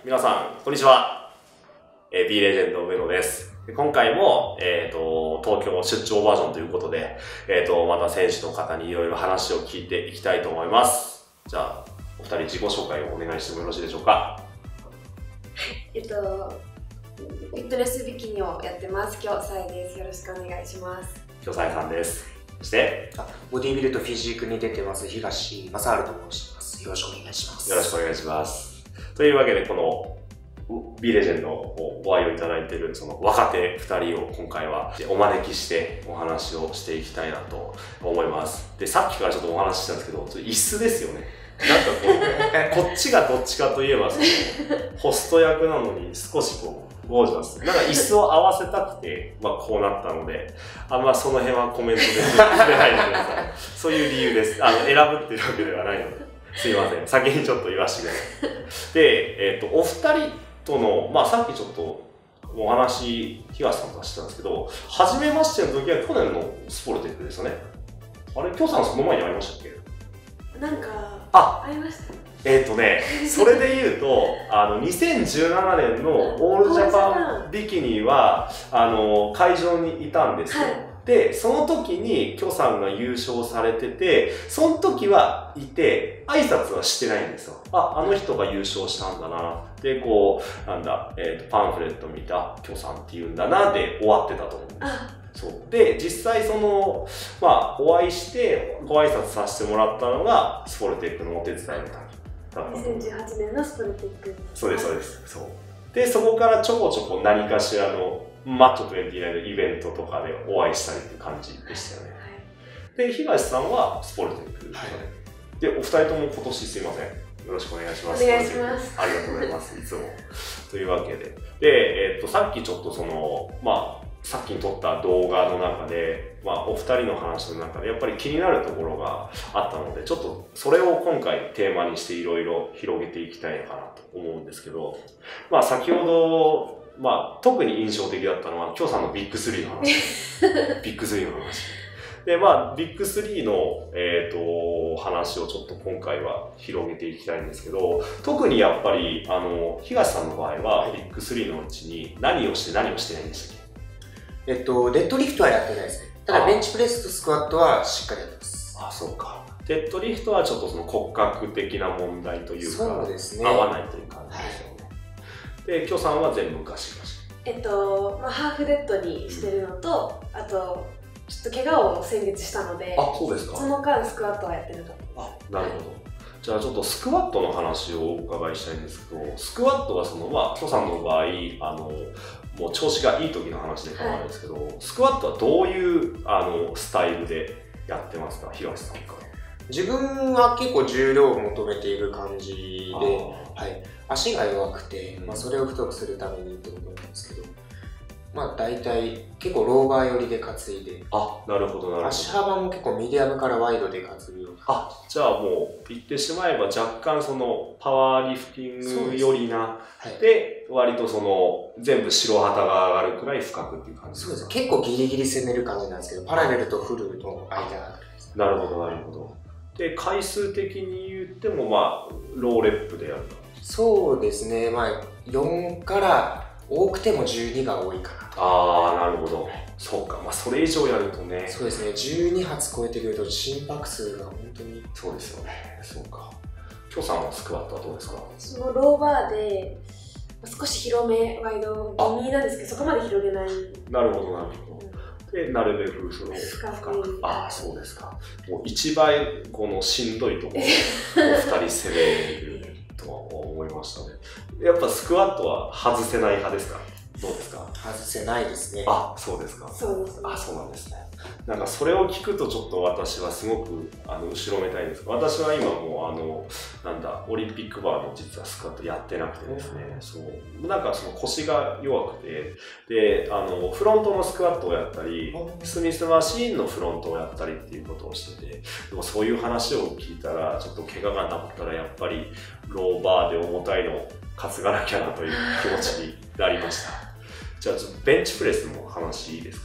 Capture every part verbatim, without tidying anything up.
皆さん、こんにちは。えー、B レジェンド上野です。今回も、えっと、東京出張バージョンということで、えっと、また選手の方にいろいろ話を聞いていきたいと思います。じゃあ、お二人自己紹介をお願いしてもよろしいでしょうか。 えっと、フィットネスビキニをやってます。今日、さえです。よろしくお願いします。 今日さえさんです。そして、 あボディビルとフィジークに出てます、東正治と申します。よろしくお願いします。 よろしくお願いします。というわけで、この、B レジェンドをご愛用いただいているその若手ふたりを今回はお招きしてお話をしていきたいなと思います。で、さっきからちょっとお話ししたんですけど、椅子ですよね。なんかこう、こっちがどっちかといえばそのホスト役なのに少しこうゴージャス。なんか椅子を合わせたくて、まあこうなったので、あんまその辺はコメントで触れないでください。そういう理由です。あの、選ぶっていうわけではないので。すいません。先にちょっと言わせてください。で、えっと、お二人との、まあさっきちょっとお話、東さんとはしてたんですけど、初めましての時は去年のスポルテックですよね。あれ、今日さんその前にありましたっけ？ なんか、 あ、 ありました。 えっとね、それで言うと、あの、にせんじゅうななねんのオールジャパンビキニは、あの、会場にいたんですよ。はい、で、その時に、キョさんが優勝されてて、その時はいて、挨拶はしてないんですよ。あ、あの人が優勝したんだな。で、こう、なんだ、えっと、パンフレット見たキョさんって言うんだな、で終わってたと思うんですよ。そう。で、実際その、まあ、お会いして、ご挨拶させてもらったのが、スポルテックのお手伝いの時。 にせんじゅうはちねんのスポルテック。 そうです、そうです。そう。で、そこからちょこちょこ何かしらのマッチョにじゅうきゅうのイベントとかでお会いしたりっていう感じでしたよね。はい、で、東さんはスポルテック、はい、で、お二人とも今年すいません。よろしくお願いします。 お願いします。 ありがとうございます。いつも。というわけで。で、えっと、さっきちょっとその、まあ、さっきに撮った動画の中で、まあ、お二人の話の中でやっぱり気になるところがあったので、ちょっとそれを今回テーマにしていろいろ広げていきたいのかなと思うんですけど、まあ、先ほど、まあ、特に印象的だったのは、今日さんのビッグスリーの話。ビッグスリーの話。で、まあ、ビッグスリーの、えっと、話をちょっと今回は広げていきたいんですけど、特にやっぱり、あの、東さんの場合は、ビッグスリーのうちに何をして何をしてないんでしたっけ？ えっと、デッドリフトはやってないですね。ただ、ベンチプレスとスクワットはしっかりやってます。 ああ、そうか。デッドリフトはちょっとその骨格的な問題というか、 そうですね。 合わないという感じですよね。はい、で、キョさんは全部ガシガシ。 えっと、まあ、ハーフデッドにしてるのと、うん、あと、ちょっと怪我を先月したので、 あ、そうですか。 その間スクワットはやってなかった。 あ、なるほど。じゃあちょっとスクワットの話をお伺いしたいんですけど、スクワットはその、まあ、キョさんの場合、あの、もう調子がいい時の話で構わないですけど、はい、スクワットはどういうあのスタイルでやってますか、東さんか。 自分は結構重量を求めている感じで、はい、足が弱くて、まあ、それを太くするためにってことなんですけど、まあ大体結構ローバー寄りで担いで、 あ、なるほどなるほど。 足幅も結構ミディアムからワイドで担ぐような。 あ、じゃあもう言ってしまえば若干そのパワーリフティング寄りな、はい、で割とその全部白旗が上がるくらい深くっていう感じですか？ そうです。結構ギリギリ攻める感じなんですけど、パラレルとフルの間がです。 なるほどなるほど。で、回数的に言ってもまあローレップでやると。 そうですね。まあよんから多くてもじゅうにが多いかな。 ああ、なるほど。そうか。まあ、それ以上やるとね。 そうですね。じゅうに発超えてくると心拍数が本当に。 そうですよね。そうか。キョさんはスクワットはどうですか？ そのローバーで、少し広め、ワイド気味なんですけど、そこまで広げない。 なるほど、なるほど。で、なるべくその深く。 ああ、そうですか。もう一番このしんどいところをお二人攻めるとは思いましたね。やっぱスクワットは外せない派ですか？どうですか？ 外せないですね。 あ、そうですか。 そうですね。 あ、そうなんですね。なんかそれを聞くとちょっと私はすごくあの後ろめたいんですが、私は今もうあのなんだオリンピックバーの実はスクワットやってなくてですね、そうなんかその腰が弱くて、であのフロントのスクワットをやったり、スミスマシーンのフロントをやったりっていうことをしてて、でもそういう話を聞いたらちょっと怪我がなかったらやっぱりローバーで重たいの担がなきゃなという気持ちになりました。じゃあちょっとベンチプレスの話いいですか？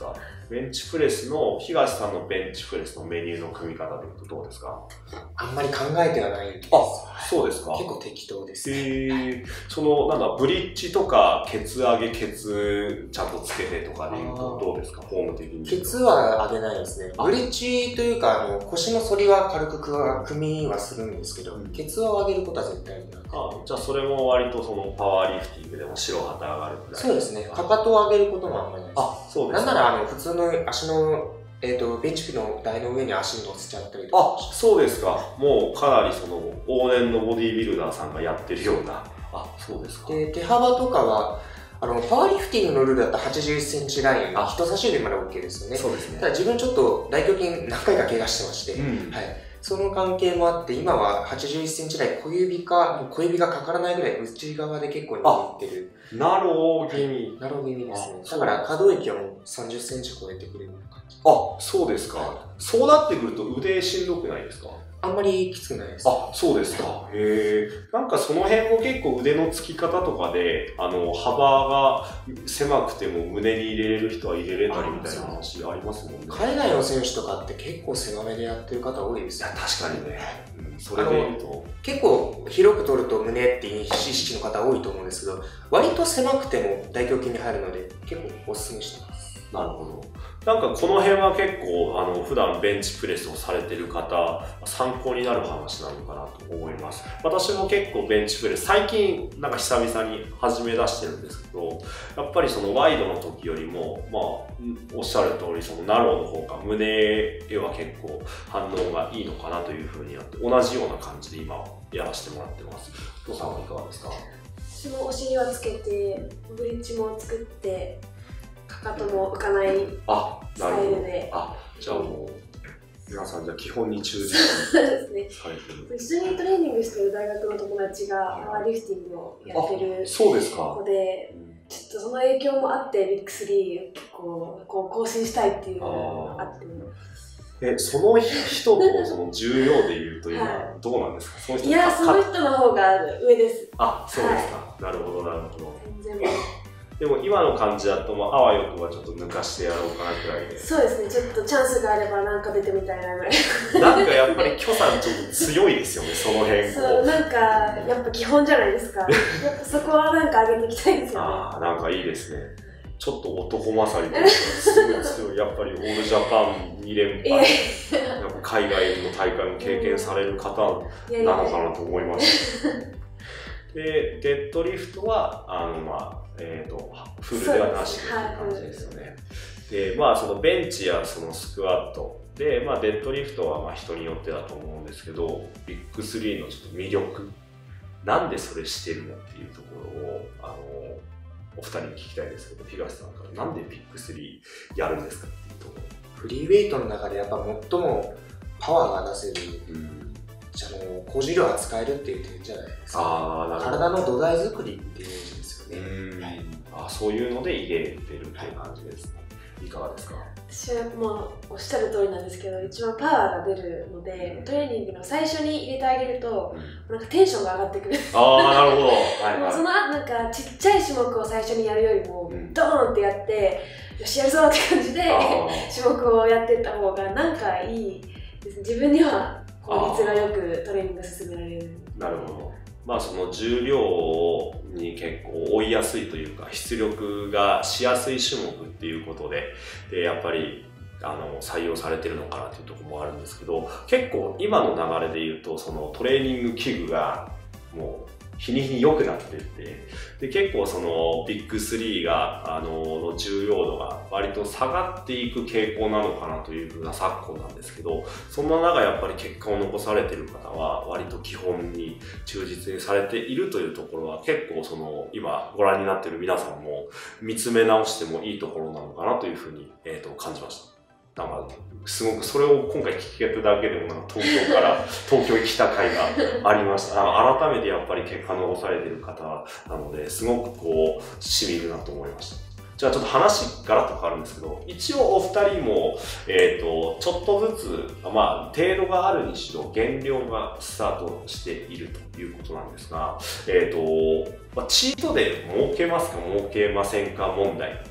ベンチプレスの、東さんのベンチプレスのメニューの組み方でいうとどうですか？ あんまり考えてはないんです。 あ、そうですか。 結構適当ですね。 へー。その、なんだ、ブリッジとか、ケツ上げ、ケツちゃんとつけてとかでいうとどうですか？フォーム的に。 ケツは上げないですね。ブリッジというか、あの、腰の反りは軽く組みはするんですけど、うん、ケツを上げることは絶対になくて。 あ、じゃあそれも割とそのパワーリフティングでも白旗上がるくらい。 そうですね。かかとを上げることもあんまりないです。 あ、そうですね。 なんなら、あの、普通の足の、えっと、ベンチの台の上に足乗せちゃったりとか。あ、そうですか。もうかなりその、往年のボディービルダーさんがやってるような。あ、そうですか。 で、手幅とかは、あの、パワーリフティングのルールだったらはちじゅういっセンチライン、人差し指まで OK ですよね。 そうですね。 ただ自分ちょっと大胸筋何回か怪我してまして、うん、はい。その関係もあって、今ははちじゅういっセンチ台、小指か、小指がかからないぐらい内側で結構握ってる。 ナロー気味。 ナロー気味ですね。だから可動域はもうさんじゅっセンチ超えてくるような感じ。 あ、そうですか。はい、そうなってくると腕しんどくないですか？ あんまりきつくないです。 あ、そうですか。へえ。なんかその辺も結構腕のつき方とかで、あの、幅が狭くても胸に入れれる人は入れれたりみたいな話ありますもんね。 海外の選手とかって結構狭めでやってる方多いですよ。 いや、確かにね。うん、それで言うと。 結構広く取ると胸っていう意識の方多いと思うんですけど、割と狭くても大胸筋に入るので、結構おすすめしてます。 なるほど。なんかこの辺は結構あの普段ベンチプレスをされてる方参考になる話なのかなと思います。私も結構ベンチプレス最近なんか久々に始め出してるんですけど、やっぱりそのワイドの時よりもまあおっしゃる通りそのナローの方が胸へは結構反応がいいのかなというふうになって同じような感じで今やらせてもらってます。お父さんはいかがですか？ 私もお尻はつけてブリッジも作ってかかとも浮かないスタイルで。 あ、じゃあもう皆さんじゃあ基本に忠実そうですね。一緒にトレーニングしてる大学の友達がパワーリフティングをやってるそうですか子で、ちょっとその影響もあってビッグスリーをこう更新したいっていうのがあって。 え、その人とその重要で言うと今どうなんですか？はい、その人いや、その人の方が上です。 あ、そうですか。はい、なるほどなるほど。 全然でも今の感じだと、まあ、あわよくはちょっと抜かしてやろうかなくらいで。 そうですね、ちょっとチャンスがあればなんか出てみたいなぐらい。 なんかやっぱり許さんちょっと強いですよね、その辺。 そう、なんかやっぱ基本じゃないですか。やっぱそこはなんか上げていきたいですよね。 ああ、なんかいいですね。ちょっと男勝りというか、すごい強い。やっぱりオールジャパンに連覇、やっぱ海外の大会も経験される方なのかなと思いました。で、デッドリフトは、あの、まあ、えっと、フルではなしという感じですよね。で、まあ、そのベンチやそのスクワットで、まあ、デッドリフトはまあ人によってだと思うんですけど、ビッグスリーのちょっと魅力、なんでそれしてるのっていうところを、あの、お二人に聞きたいですけど、東さんからなんでビッグスリーやるんですかっていうところ。 フリーウェイトの中でやっぱ最もパワーが出せる、うん、じゃあの高重量が使えるっていう点じゃないですか。 あー、なるほど。 体の土台作りっていうイメージですよね。 うん、はい、あ、そういうので入れてるっていう感じですね。はい、いかがですか？ 私はもうおっしゃる通りなんですけど、一番パワーが出るので、トレーニングの最初に入れてあげると、うん、なんかテンションが上がってくる。 ああ、なるほど。はいはい、 そのなんかちっちゃい種目を最初にやるよりも、うん、ドーンってやって、よしやるぞって感じで種目をやっていった方がなんかいいですね。自分には効率がよくトレーニング進められる。 なるほど。まあその重量に結構追いやすいというか出力がしやすい種目っていうことで、でやっぱりあの採用されてるのかなっていうところもあるんですけど、結構今の流れで言うとそのトレーニング器具がもう日に日に良くなっていって、で結構そのビッグスリーがあのの重要度が割と下がっていく傾向なのかなというふうな昨今なんですけど、そんな中やっぱり結果を残されている方は割と基本に忠実にされているというところは結構その今ご覧になっている皆さんも見つめ直してもいいところなのかなというふうに、えーと感じました。なんかすごくそれを今回聞けただけでもなんか東京から東京に来た回がありました。あの改めてやっぱり結果残されている方なのですごくこうしみるなと思いました。じゃあちょっと話ガラッと変わるんですけど、一応お二人も、えーと、ちょっとずつ、まあ程度があるにしろ減量がスタートしているということなんですが、えーと、まあ、チートデー儲けますか儲けませんか問題。ちょっ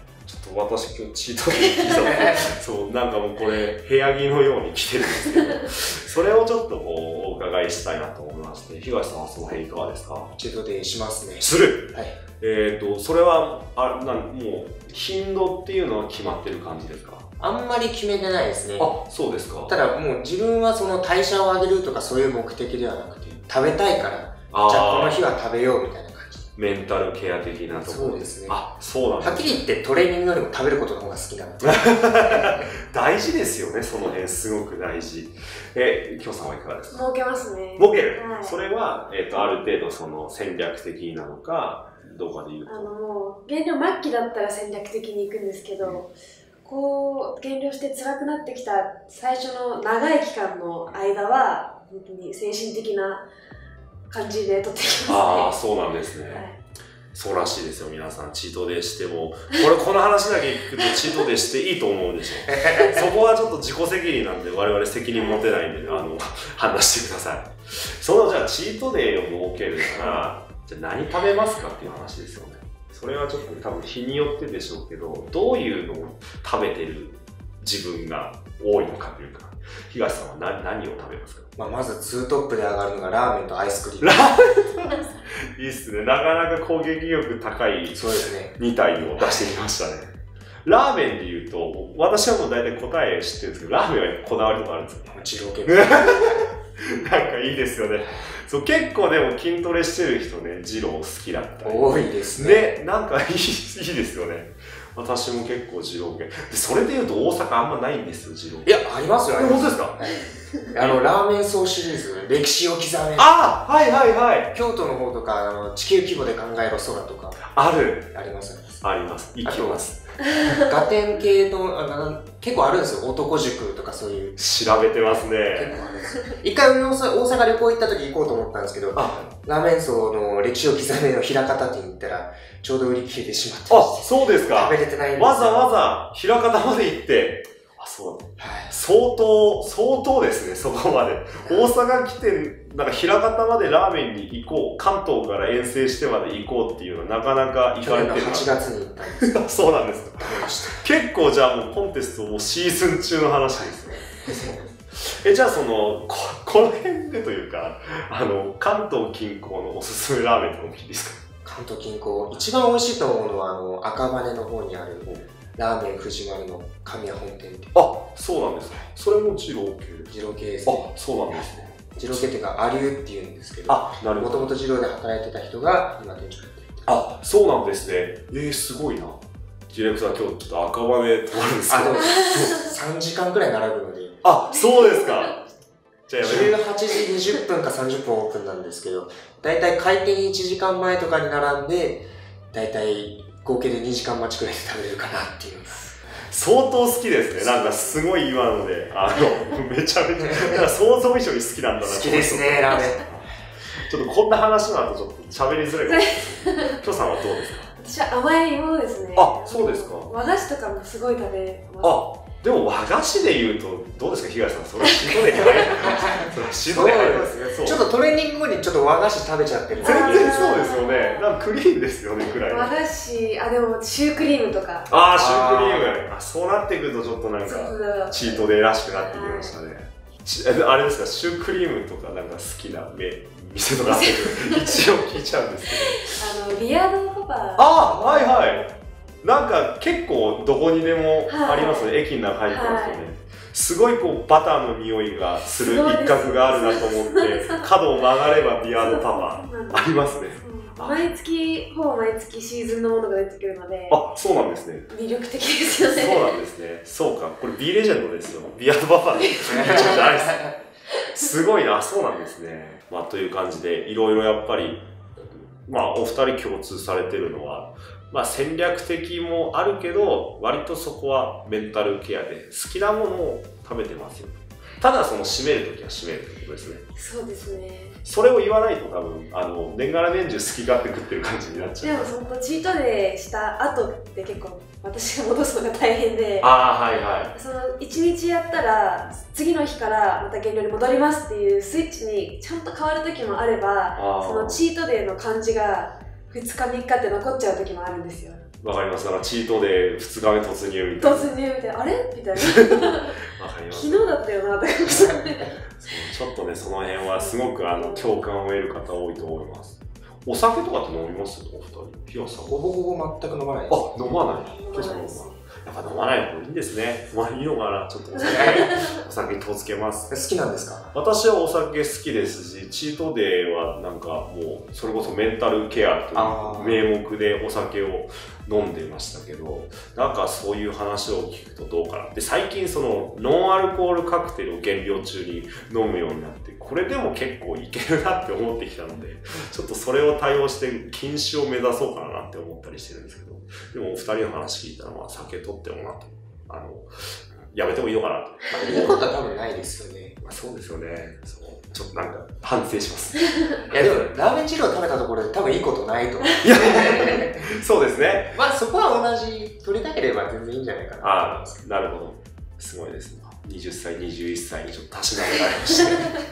と私今日チートデイ聞いたそう、なんかもうこれ部屋着のように着てるんですけど、それをちょっとこうお伺いしたいなと思いまして、東さんはその辺いかがですか？ チートデイしますね。 する。 はい。 えっと、それは、あ、なん、もう、頻度っていうのは決まってる感じですか？ あんまり決めてないですね。 あ、そうですか。 ただもう自分はその代謝を上げるとかそういう目的ではなくて、食べたいから、じゃあこの日は食べようみたいな感じ。 メンタルケア的なところ。 そうですね。 あ、そうなんですね。 はっきり言ってトレーニングよりも食べることの方が好きなので。 大事ですよね、その辺すごく大事。え、きょうさんはいかがですか？ 儲けますね。 儲ける、 はい、 それは、えっと、ある程度その戦略的なのか、どうかで言うと。 あの、もう、減量末期だったら戦略的に行くんですけど、うん、こう、減量して辛くなってきた最初の長い期間の間は、本当に精神的な感じで取ってきますね。 ああ、そうなんですね。はい、そうらしいですよ、皆さん。チートデイしても、これ、この話だけ聞くとチートデイしていいと思うんでしょ。そこはちょっと自己責任なんで、我々責任持てないんで、あの、判断してください。その、じゃあ、チートデイを設けるなら、じゃあ何食べますかっていう話ですよね。それはちょっと多分日によってでしょうけど、どういうのを食べてる自分が多いのかというか、東さんは何、何を食べますか？ まあ、まずツートップで上がるのがラーメンとアイスクリーム。 ラーメンいいっすね。なかなか攻撃力高いに体を出してきましたね。ラーメンで言うと、私はもう大体答え知ってるんですけど、ラーメンはこだわりとかあるんですか？ 二郎系。 なんかいいですよね。そう、結構でも筋トレしてる人ね、二郎好きだったり。 多いですね。 で、なんかいい、いいですよね。私も結構二郎系。で、それで言うと大阪あんまないんですよ、二郎系。 いや、ありますよ、 本当ですか？ はい、あの、ラーメン層シリーズ、歴史を刻め。 ああ、はいはいはい。 京都の方とか、あの、地球規模で考えろ空とか。 ある。 ありますあります。行きます。 ガテン系の、あの、結構あるんですよ。男塾とかそういう。 調べてますね。 結構あるんですよ。一回大阪旅行行った時行こうと思ったんですけど、ラーメン層の歴史を刻めの平方店に行ったら、ちょうど売り切れてしまって。 あ、そうですか。 食べれてないんですよ。 わざわざ平方まで行って、あ、そうだ、はい。相当、相当ですね、そこまで。大阪来て、なんか平方までラーメンに行こう、関東から遠征してまで行こうっていうのはなかなか行かれてる。 はちがつに行ったんですか？ そうなんですか。結構じゃあもうコンテストもうシーズン中の話ですね。え、じゃあその、こ、この辺でというか、あの、関東近郊のおすすめラーメンってもいいですか？ 関東近郊、一番美味しいと思うのは、あの、赤羽の方にある、ラーメン藤丸の神谷本店って。 あ、そうなんですか。それも二郎系。 二郎系ですね。 あ、そうなんですね。 二郎系っていうか、アリューっていうんですけど、 あ、なるほど。 もともと二郎で働いてた人が、今店長やってる。 あ、そうなんですね。えー、すごいな。ディレクター今日ちょっと赤羽泊まるんですけど。 あ、でも、さんじかんくらい並ぶので。 あ、そうですか。 じゅうはちじにじゅっぷんかさんじゅっぷんオープンなんですけど、だいたい開店いちじかんまえとかに並んで、だいたい合計でにじかん待ちくらいで食べれるかなっていう。 相当好きですね。なんかすごい今ので、あの、めちゃめちゃ、なんか想像以上に好きなんだな。 好きですね、ラーメン。 ちょっとこんな話の後ちょっと喋りづらいかもしれない。きょさんはどうですか？ 私は甘いものですね。 あ、そうですか。 和菓子とかもすごい食べます。 あ、でも和菓子で言うと、どうですか、東さん。それはシードで入る。それはシードで入りますね。 ちょっとトレーニング後にちょっと和菓子食べちゃってる。 全然そうですよね。なんかクリーンですよね、くらい。 和菓子、あ、でもシュークリームとか。 ああ、シュークリーム。あ、そうなってくるとちょっとなんか、チートデイらしくなってきましたね。あれですか、シュークリームとかなんか好きな店とかあって一応聞いちゃうんですけど。あの、ビアードパパ。 あ、はいはい。なんか結構どこにでもありますね、はい、駅の中入ってますよね、はい、すごいこうバターの匂いがする一角があるなと思って角を曲がればビアードパパありますね。 毎月ほぼ毎月シーズンのものが出てくるので、 あ、そうなんですね。 魅力的ですよね。 そうなんですね。そうか、これ B レジェンドですよ。ビアードパパの B レジェンドじゃないです。すごいな、そうなんですね。まあという感じでいろいろやっぱりまあお二人共通されてるのは。まあ戦略的もあるけど、割とそこはメンタルケアで好きなものを食べてますよ。ただその締めるときは締めるってことですね。 そうですね。 それを言わないと多分、あの、年がら年中好き勝手食ってる感じになっちゃう。 でもそのチートデイした後って結構私が戻すのが大変で、 ああ、はいはい。 そのいちにちやったら次の日からまた減量に戻りますっていうスイッチにちゃんと変わるときもあれば、そのチートデイの感じがふつかみっかって残っちゃう時もあるんですよ。 わかります。だからチートでふつかめ突入みたいな。 突入みたいな。あれみたいな。 わかります。 昨日だったよなって感じで。 ちょっとね、その辺はすごくあの共感を得る方多いと思います。お酒とかって飲みますお二人？ヒロさん。 ほぼほぼ全く飲まないです。 あ、飲まない。 飲まないです。 やっぱ飲まない方がいいんですね。まあいいのかな。ちょっとお酒、お酒に気をつけます。 好きなんですか？ 私はお酒好きですし、チートデーはなんかもう、それこそメンタルケアという名目でお酒を飲んでましたけど、なんかそういう話を聞くとどうかな。で、最近そのノンアルコールカクテルを減量中に飲むようになって、これでも結構いけるなって思ってきたので、ちょっとそれを対応して禁酒を目指そうかなって思ったりしてるんですけど、でもお二人の話聞いたら、まあ酒取ってもなと、あの、やめてもいいのかなと。 いいことは多分ないですよね。 まあそうですよね。そうちょっとなんか反省します。 いやでも、ラーメン汁を食べたところで多分いいことないと思う。 いや、そうですね。 まあそこは同じ、取りたければ全然いいんじゃないかな。 ああ、なるほど。すごいですね。はたち、にじゅういっさいにちょっとたしなめられまして。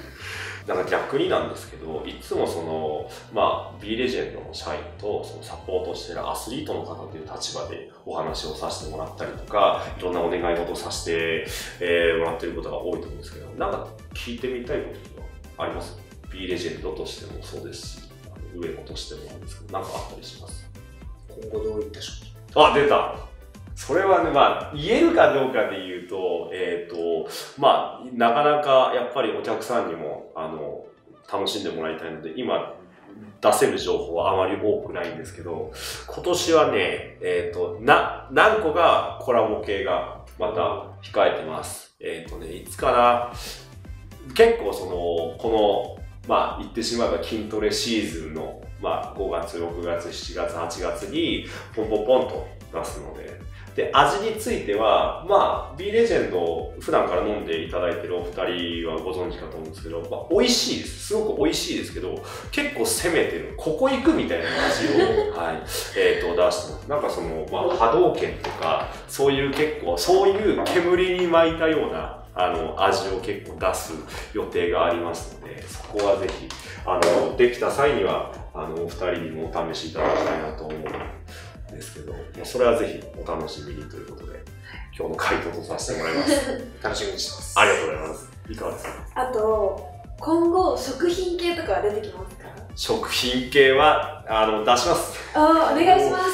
なんか逆になんですけど、いつもその、まあ、B レジェンドの社員とそのサポートしているアスリートの方という立場でお話をさせてもらったりとか、いろんなお願い事をさせて、えー、もらっていることが多いと思うんですけど、なんか聞いてみたいことはあります？ B レジェンドとしてもそうですし、上野としてもなんですけど、なんかあったりします？ 今後どういった職業？ あ、出た！それはね、まあ、言えるかどうかで言うと、えっと、まあ、なかなかやっぱりお客さんにも、あの、楽しんでもらいたいので、今、出せる情報はあまり多くないんですけど、今年はね、えっと、な、何個かコラボ系がまた控えてます。えっとね、いつかな、結構その、この、まあ、言ってしまえば筋トレシーズンの、まあ、ごがつ、ろくがつ、しちがつ、はちがつに、ポンポンポンと出すので、で、味については、まあ、B レジェンドを普段から飲んでいただいているお二人はご存知かと思うんですけど、まあ、美味しいです。すごく美味しいですけど、結構攻めてる。ここ行くみたいな味を、はい、えっと、出してます。なんかその、まあ、波動拳とか、そういう結構、そういう煙に巻いたような、あの、味を結構出す予定がありますので、そこはぜひ、あの、できた際には、あの、お二人にもお試しいただきたいなと思う。ですけど、それはぜひお楽しみにということで、今日の回答とさせてもらいます。 楽しみにしてます。 ありがとうございます。いかがですか？ あと、今後、食品系とかは出てきますか？ 食品系は、あの、出します。 ああ、お願いします。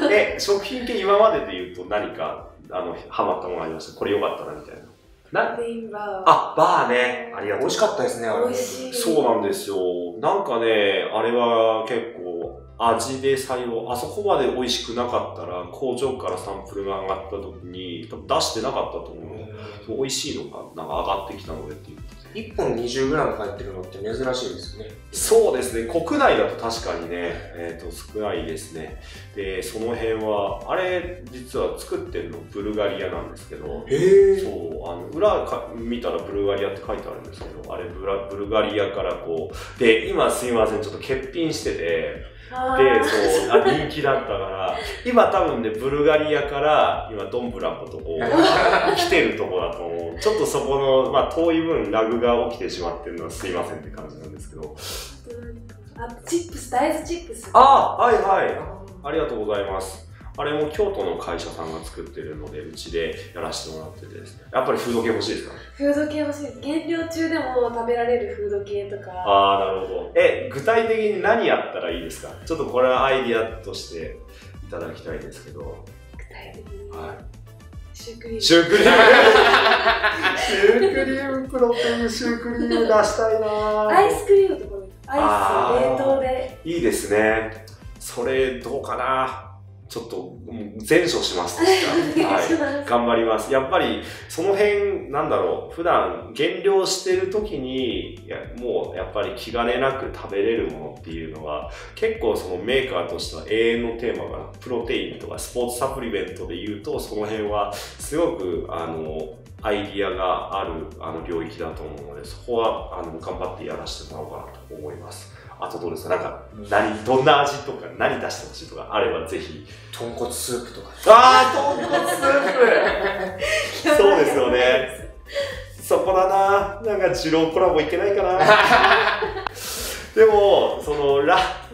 え、食品系今までで言うと何か、あの、ハマったものありました？これ良かったな、みたいな。 なレインバー。 あ、バーね。ありがとう。 美味しかったですね、あれ。 美味しい。 そうなんですよ。なんかね、あれは結構、味で採用、あそこまで美味しくなかったら、工場からサンプルが上がった時に、多分出してなかったと思う。美味しいのがなんか上がってきたのでっていう。 いっぽん にじゅうグラム 入ってるのって珍しいですよね。 そうですね。国内だと確かにね、えっと、少ないですね。で、その辺は、あれ、実は作ってるのブルガリアなんですけど、 へー。 そう、あの、裏か見たらブルガリアって書いてあるんですけど、あれブラ、ブルガリアからこう、で、今すいません、ちょっと欠品してて、で、そう、あ人気だったから、今多分ね、ブルガリアから、今、ドンブラコとこう、来てるとこだと思う。ちょっとそこの、まあ、遠い分、ラグが起きてしまってるのはすいませんって感じなんですけど。 あ、チップス、大豆チップス。 ああ、はいはい。ありがとうございます。あれも京都の会社さんが作ってるので、うちでやらせてもらっててですね。やっぱりフード系欲しいですかね？ フード系欲しいです。減量中でも食べられるフード系とか。 ああ、なるほど。え、具体的に何やったらいいですか？ちょっとこれはアイディアとしていただきたいですけど。 具体的に。 はい。 シュークリーム。 シュークリームシュークリームプロテインシュークリーム出したいなー。 アイスクリームとかです。アイス冷凍で。 いいですね。それどうかな。ちょっと前処しますとしか、はい、頑張ります。やっぱりその辺なんだろう、普段減量してる時にいやもうやっぱり気兼ねなく食べれるものっていうのは結構そのメーカーとしては永遠のテーマがプロテインとかスポーツサプリメントで言うとその辺はすごくあのアイディアがあるあの領域だと思うのでそこはあの頑張ってやらせてもらおうかなと思います。あとどうですか？なんか何どんな味とか何出してほしいとかあればぜひ。 豚骨スープとか。 ああ豚骨スープそうですよね。そこだな。なんか二郎コラボいけないかな。でもそのラ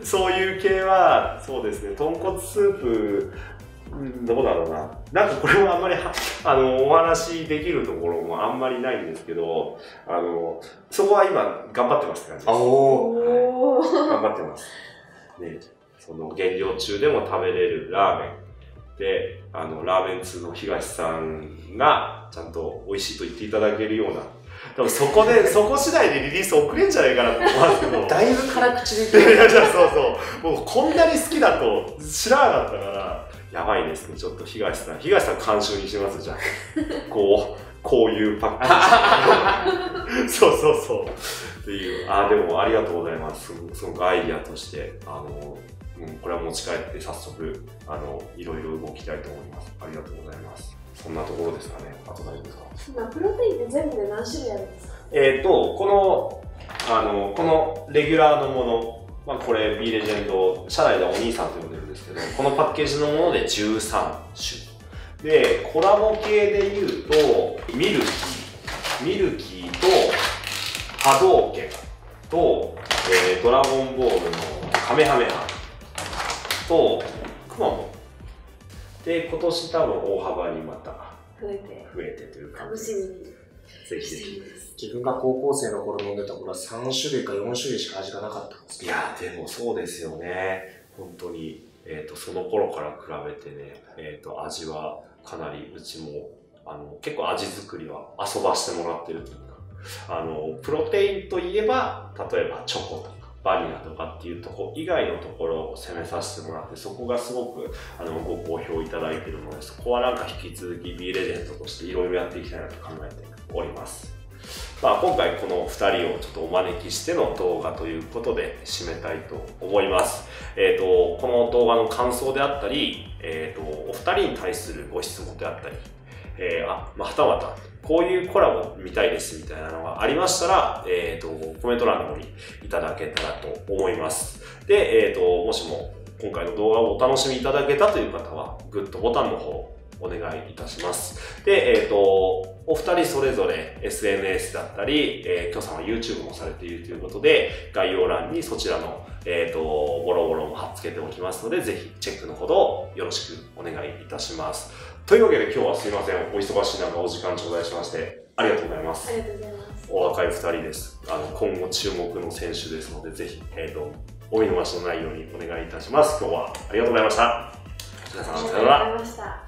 そういう系は、そうですね、豚骨スープ、うん、どうだろうな。なんかこれもあんまりは、あの、お話できるところもあんまりないんですけど、あの、そこは今頑張ってますって感じです。 おー、 はい、頑張ってます。ね、その減量中でも食べれるラーメンで、あの、ラーメン通の東さんがちゃんと美味しいと言っていただけるような、多分そこで、そこ次第でリリース遅れんじゃないかなと思うんですけど。 だいぶ辛口で言ってる。そうそう。もうこんなに好きだと知らなかったから、やばいですね。ちょっと東さん。東さん監修にします、じゃあ。こう、こういうパッケージ。そうそうそう。っていう。あ、でもありがとうございます。すごくアイディアとして、あの、うん、これは持ち帰って早速、あの、いろいろ動きたいと思います。ありがとうございます。そんなところですかね。あと大丈夫ですか？ 今、プロテインって全部で何種類あるんですか？ えっと、この、あの、このレギュラーのもの、まあこれ B レジェンド、社内ではお兄さんと呼んでるんですけど、このパッケージのものでじゅうさんしゅ。で、コラボ系で言うと、ミルキー、ミルキーと波動拳と、えー、ドラゴンボールのカメハメハと、くまモン。で、今年多分大幅にまた増えて、 増えてというか、 楽しみに。 ぜひぜひ。 自分が高校生の頃飲んでた頃はさん種類かよん種類しか味がなかったんですけど。 いやー、でもそうですよね。本当に、えっと、その頃から比べてね、えっと、味はかなりうちも、あの、結構味作りは遊ばしてもらってるというか、あの、プロテインといえば、例えばチョコとか、バニラとかっていうところ以外のところを攻めさせてもらって、そこがすごくあのご好評いただいているので、そこはなんか引き続き B レジェンドとしていろいろやっていきたいなと考えております。まあ、今回このふたりをちょっとお招きしての動画ということで締めたいと思います。えっと、この動画の感想であったり、えっと、お二人に対するご質問であったり、えー、あ、まあ、はたまた、こういうコラボ見たいですみたいなのがありましたら、えっと、コメント欄の方にいただけたらと思います。で、えっと、もしも今回の動画をお楽しみいただけたという方は、グッドボタンの方、お願いいたします。で、えっと、お二人それぞれ エスエヌエス だったり、えー、きょうさんは YouTube もされているということで、概要欄にそちらの、えっと、ボロボロも貼っ付けておきますので、ぜひチェックのほどよろしくお願いいたします。というわけで今日はすいません、お忙しい中お時間頂戴しまして、ありがとうございます。 ありがとうございます。 お若い二人です。あの、今後注目の選手ですので、ぜひ、えっと、お見逃しのないようにお願いいたします。今日はありがとうございました。皆さん、さようなら。 ありがとうございました。